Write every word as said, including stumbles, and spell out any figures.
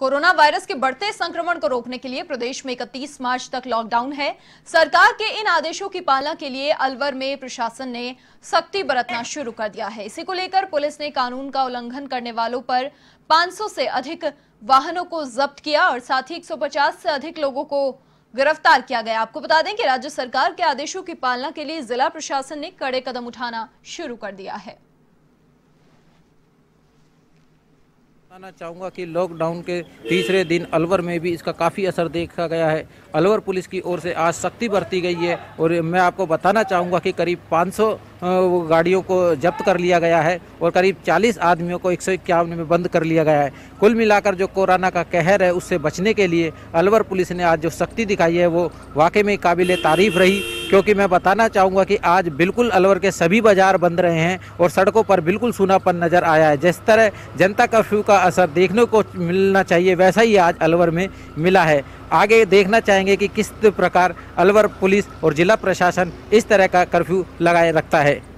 Corona virus के बढ़ते संक्रमण को रोकने के लिए प्रदेश में इकतीस मार्च तक लॉकडाउन है। सरकार के इन आदेशों की पालना के लिए अलवर में प्रशासन ने सख्ती बरतना शुरू कर दिया है। इसी को लेकर पुलिस ने कानून का उल्लंघन करने वालों पर पाँच सौ से अधिक वाहनों को जब्त किया और साथ ही एक सौ पचास से अधिक लोगों को गिरफ्तार किया गया। आपको बता दें कि राज्य सरकार के आदेशों की पालना के लिए जिला प्रशासन ने कड़े कदम उठाना शुरू कर दिया है। बताना चाहूँगा कि लॉकडाउन के तीसरे दिन अलवर में भी इसका काफ़ी असर देखा गया है। अलवर पुलिस की ओर से आज सख्ती बरती गई है और मैं आपको बताना चाहूँगा कि करीब पाँच सौ गाड़ियों को जब्त कर लिया गया है और करीब चालीस आदमियों को एक सौ इक्यावन में बंद कर लिया गया है। कुल मिलाकर जो कोरोना का कहर है उससे बचने के लिए अलवर पुलिस ने आज जो सख्ती दिखाई है वो वाकई में काबिले तारीफ रही, क्योंकि मैं बताना चाहूँगा कि आज बिल्कुल अलवर के सभी बाजार बंद रहे हैं और सड़कों पर बिल्कुल सूनापन नज़र आया है। जिस तरह जनता कर्फ्यू का असर देखने को मिलना चाहिए वैसा ही आज अलवर में मिला है। आगे देखना चाहेंगे कि किस प्रकार अलवर पुलिस और जिला प्रशासन इस तरह का कर्फ्यू लगाए रखता है।